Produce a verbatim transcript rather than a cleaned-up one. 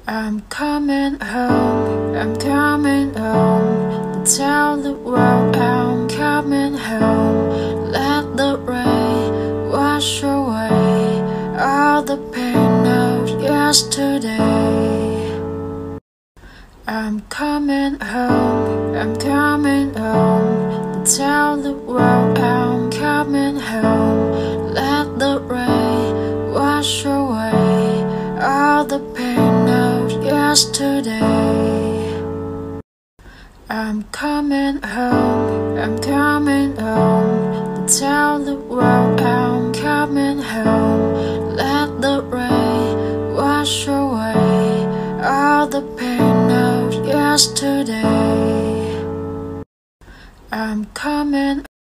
I'm coming home, I'm coming home. Tell the world I'm coming home. Let the rain wash away all the pain of yesterday. I'm coming home, I'm coming home. Tell the world I'm coming home. Let the rain wash away all the pain of yesterday. I'm coming home, I'm coming home. Tell the world I'm coming home. Let the rain wash away all the pain of yesterday. I'm coming